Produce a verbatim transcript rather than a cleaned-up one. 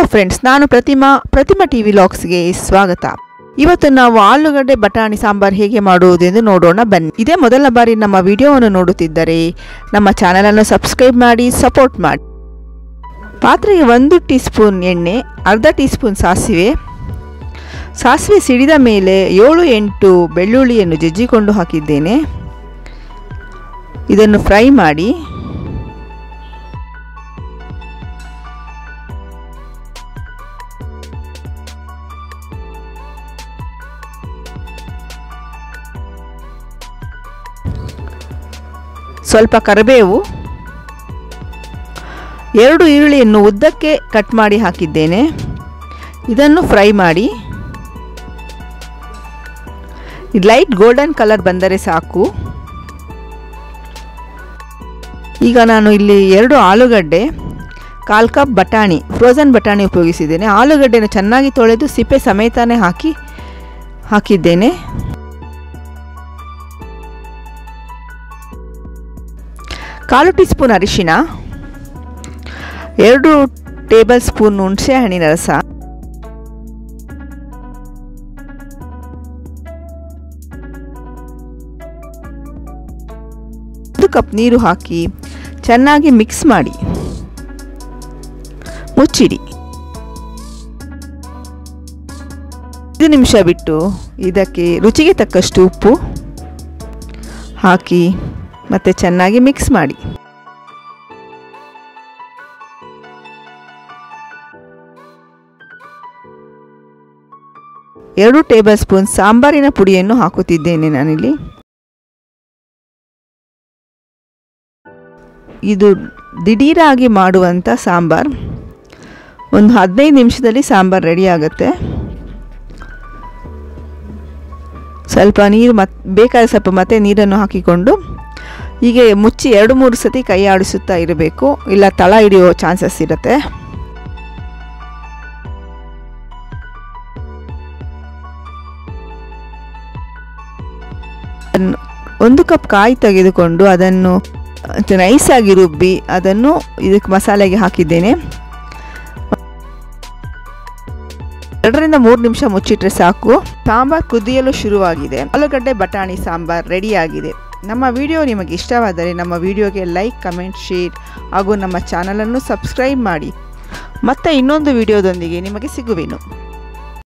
Friends, ನಾನು ಪ್ರತಿಮಾ ಪ್ರತಿಮಾ TV ವ್ಲಾಗ್ಸ್ಗೆ ಸ್ವಾಗತ. ಇವತ್ತು ನಾವು ಆಲೂಗಡ್ಡೆ ಬಟಾಣಿ ಸಾಂಬಾರ್ ಹೇಗೆ ಮಾಡುವುದೆಂದು ನೋಡೋಣ ಬನ್ನಿ. ಇದೇ ಮೊದಲ ಬಾರಿ ನಮ್ಮ ವಿಡಿಯೋವನ್ನು ನೋಡುತ್ತಿದ್ದರೆ ನಮ್ಮ ಚಾನಲನ್ನು ಸಬ್ಸ್ಕ್ರೈಬ್ ಮಾಡಿ ಸಪೋರ್ಟ್ ಮಾಡಿ. ಪಾತ್ರೆಗೆ ಒಂದು ಟೀ ಸ್ಪೂನ್ ಎಣ್ಣೆ, ಅರ್ಧ ಟೀ ಸ್ಪೂನ್ ಸಾಸಿವೆ ಸಾಸಿವೆ ಸಿಡಿದ ಮೇಲೆ ಏಳು ಎಂಟು ಬೆಳ್ಳುಳ್ಳಿಯನ್ನು ಜಜ್ಜಿಕೊಂಡು ಹಾಕಿದ್ದೇನೆ. ಇದನ್ನು ಫ್ರೈ ಮಾಡಿ ಸ್ವಲ್ಪ ಕರಿಬೇವು, ಎರಡು ಈರುಳ್ಳಿಯನ್ನು ಉದ್ದಕ್ಕೆ ಕಟ್ ಮಾಡಿ ಹಾಕಿದ್ದೇನೆ. ಇದನ್ನು ಫ್ರೈ ಮಾಡಿ ಲೈಟ್ ಗೋಲ್ಡನ್ ಕಲರ್ ಬಂದರೆ ಸಾಕು. ಈಗ ನಾನು ಇಲ್ಲಿ ಎರಡು ಆಲೂಗಡ್ಡೆ, ಕಾಲು ಕಪ್ ಬಟಾಣಿ, ಫ್ರೋಝನ್ ಬಟಾಣಿ ಉಪಯೋಗಿಸಿದ್ದೇನೆ. ಆಲೂಗಡ್ಡೆಯನ್ನು ಚೆನ್ನಾಗಿ ತೊಳೆದು ಸಿಪ್ಪೆ ಸಮೇತನೇ ಹಾಕಿ ಹಾಕಿದ್ದೇನೆ. ಕಾಲು ಟೀ ಸ್ಪೂನ್ ಅರಿಶಿನ, ಎರಡು ಟೇಬಲ್ ಸ್ಪೂನ್ ಹುಣಸೆ ಹಣ್ಣಿನ ರಸ, ಒಂದು ಕಪ್ ನೀರು ಹಾಕಿ ಚೆನ್ನಾಗಿ ಮಿಕ್ಸ್ ಮಾಡಿ ಮುಚ್ಚಿಡಿ. ಐದು ನಿಮಿಷ ಬಿಟ್ಟು ಇದಕ್ಕೆ ರುಚಿಗೆ ತಕ್ಕಷ್ಟು ಉಪ್ಪು ಹಾಕಿ ಮತ್ತೆ ಚೆನ್ನಾಗಿ ಮಿಕ್ಸ್ ಮಾಡಿ. ಎರಡು ಟೇಬಲ್ ಸ್ಪೂನ್ ಸಾಂಬಾರಿನ ಪುಡಿಯನ್ನು ಹಾಕುತ್ತಿದ್ದೇನೆ ನಾನಿಲ್ಲಿ. ಇದು ದಿಢೀರಾಗಿ ಮಾಡುವಂಥ ಸಾಂಬಾರ್. ಒಂದು ಹದಿನೈದು ನಿಮಿಷದಲ್ಲಿ ಸಾಂಬಾರ್ ರೆಡಿ ಆಗುತ್ತೆ. ಸ್ವಲ್ಪ ನೀರು ಮತ್ ಬೇಕಾದ ಸ್ವಲ್ಪ ಮತ್ತೆ ನೀರನ್ನು ಹಾಕಿಕೊಂಡು ಹೀಗೆ ಮುಚ್ಚಿ ಎರಡು ಮೂರು ಸತಿ ಕೈ ಆಡಿಸುತ್ತಾ ಇರಬೇಕು, ಇಲ್ಲ ತಳ ಹಿಡಿಯೋ ಚಾನ್ಸಸ್ ಇರುತ್ತೆ. ಒಂದು ಕಪ್ ಕಾಯಿ ತೆಗೆದುಕೊಂಡು ಅದನ್ನು ನೈಸಾಗಿ ರುಬ್ಬಿ ಅದನ್ನು ಇದಕ್ಕೆ ಮಸಾಲೆಗೆ ಹಾಕಿದ್ದೇನೆ. ಎರಡರಿಂದ ಮೂರು ನಿಮಿಷ ಮುಚ್ಚಿಟ್ರೆ ಸಾಕು. ಸಾಂಬಾರ್ ಕುದಿಯಲು ಶುರುವಾಗಿದೆ. ಆಲೂಗಡ್ಡೆ ಬಟಾಣಿ ಸಾಂಬಾರ್ ರೆಡಿಯಾಗಿದೆ. ನಮ್ಮ ವಿಡಿಯೋ ನಿಮಗೆ ಇಷ್ಟವಾದರೆ ನಮ್ಮ ವಿಡಿಯೋಗೆ ಲೈಕ್, ಕಮೆಂಟ್, ಶೇರ್ ಹಾಗೂ ನಮ್ಮ ಚಾನಲನ್ನು ಸಬ್ಸ್ಕ್ರೈಬ್ ಮಾಡಿ. ಮತ್ತೆ ಇನ್ನೊಂದು ವಿಡಿಯೋದೊಂದಿಗೆ ನಿಮಗೆ ಸಿಗುವೆನು.